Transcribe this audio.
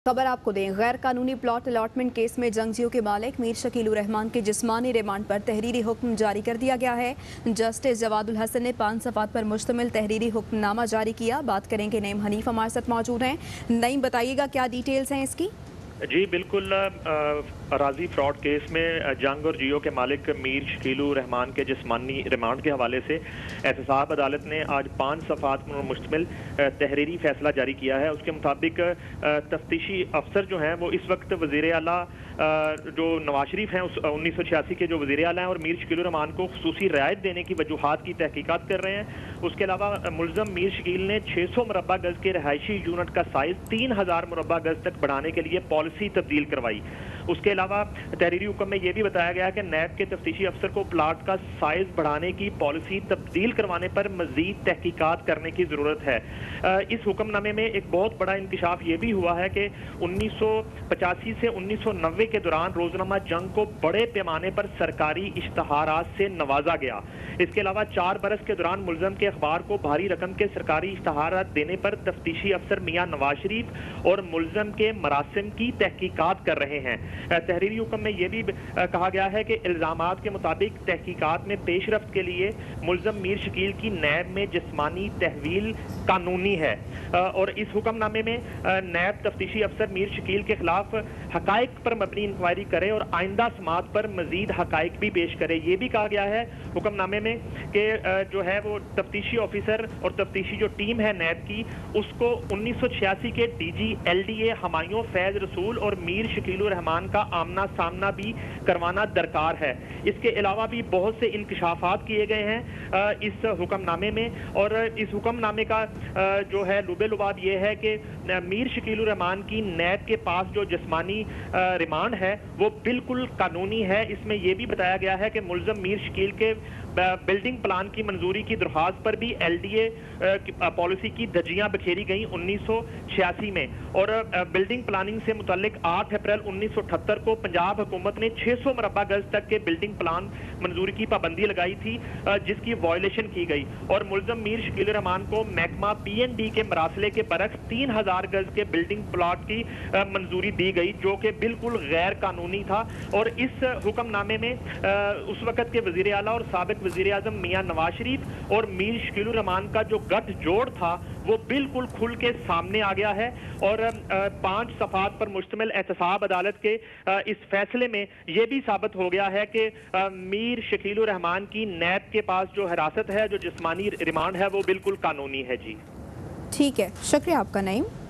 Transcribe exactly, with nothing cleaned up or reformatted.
खबर आपको दें, गैर कानूनी प्लॉट अलॉटमेंट केस में जंगजियों के मालिक मीर शकील उर रहमान के जिस्मानी रिमांड पर तहरीरी हुक्म जारी कर दिया गया है। जस्टिस जवाद हसन ने पांच सफ़ात पर मुश्तमिल तहरीरी हुक्मनामा जारी किया। बात करेंगे नईम हनीफ हमारे साथ मौजूद हैं। नईम, बताइएगा क्या डिटेल्स हैं इसकी। जी बिल्कुल, अराजी फ्रॉड केस में जंग और जियो के मालिक मीर शकील उर रहमान के जिस्मानी रिमांड के हवाले से एहतसाब अदालत ने आज पाँच सफ़ात पर मुश्तमिल तहरीरी फैसला जारी किया है। उसके मुताबिक तफ्तीशी अफसर जो हैं वो इस वक्त वज़ीर आला जो नवाज शरीफ हैं उस उन्नीस सौ छियासी के जो वज़ीर आला हैं और मीर शकील उर रहमान को खुसूसी रियायत देने की वजूहात की तहकीकात कर रहे हैं। उसके अलावा मुलज़म मीर शकील ने छः सौ मुरब्बा गज के रहायशी यूनिट का साइज़ तीन हज़ार मुरब्बा गज तक बढ़ाने के लिए पॉलिसी तब्दील करवाई। उसके अलावा तहरीरी हुक्म में यह भी बताया गया कि नैब के तफ्तीशी अफसर को प्लाट का साइज बढ़ाने की पॉलिसी तब्दील करवाने पर मजीद तहकीकात करने की ज़रूरत है। इस हुक्मनामे में एक बहुत बड़ा इंकशाफ ये भी हुआ है कि उन्नीस सौ पचासी से उन्नीस सौ नब्बे के दौरान रोजनामा जंग को बड़े पैमाने पर सरकारी इश्तहारात से नवाजा गया। इसके अलावा चार बरस के दौरान मुलज़म के अखबार को भारी रकम के सरकारी इश्तहारात देने पर तफ्तीशी अफसर मियाँ नवाज शरीफ और मुलज़म के मरासिम की तहकीकात कर रहे हैं। तहरीरी हुक्म में यह भी कहा गया है कि इल्ज़ामात के मुताबिक तहकीकात में पेशरफ्त के लिए मुलज़म मीर शकील की नैब में जिस्मानी तहवील कानूनी है और इस हुक्मनामे में नैब तफ्तीशी अफसर मीर शकील के खिलाफ हकाइक पर मबनी इंक्वायरी करे और आइंदा समात पर मजीद हकाइक भी पेश करे। ये भी कहा गया है हुक्मनामे में कि जो है वो तफ्तीशी ऑफिसर और तफ्तीशी जो टीम है नैब की उसको उन्नीस सौ छियासी के D G L D A Humayun Faiz Rasool और मीर शकील उर रहमान का आमना सामना भी करवाना दरकार है। इसके अलावा भी बहुत से इंकशाफात किए गए हैं इस हुक्मनामे में और इस हुक्मनामे का जो है लुबे लुबाब ये है कि मीर शकील उर रहमान की नैब के पास जो जिस्मानी रिमांड है वो बिल्कुल कानूनी है। इसमें यह भी बताया गया है कि मुलज़म मीर शकील के बिल्डिंग प्लान की मंजूरी की दरख्वास्त पर भी एल डी ए पॉलिसी की धज्जियां बिखेरी गई उन्नीस सौ छियासी में और बिल्डिंग प्लानिंग से मुतल्लिक आठ अप्रैल उन्नीस सौ अठहत्तर को पंजाब हुकूमत ने छः सौ मुरब्बा गज तक के बिल्डिंग प्लान मंजूरी की पाबंदी लगाई थी जिसकी वायलेशन की गई और मुलज़म मीर शकील रहमान को महकमा पी एन डी के मरासले के बरक्स तीन हजार गज के बिल्डिंग प्लाट की मंजूरी दी गई जो कि बिल्कुल गैर कानूनी था। और इस हुक्मनामे में उस वक़्त के वज़ीर आला और साबिक वज़ीर आज़म मियाँ नवाज शरीफ और मीर शकील उर रहमान का जो गठजोड़ था वो बिल्कुल खुल के सामने आ गया है और पांच सफ़ात पर मुश्तमिल एहतसाब अदालत के इस फैसले में यह भी साबित हो गया है कि मीर शकील उर रहमान की नैब के पास जो हिरासत है, जो जिस्मानी रिमांड है, वो बिल्कुल कानूनी है। जी ठीक है, शुक्रिया आपका नईम।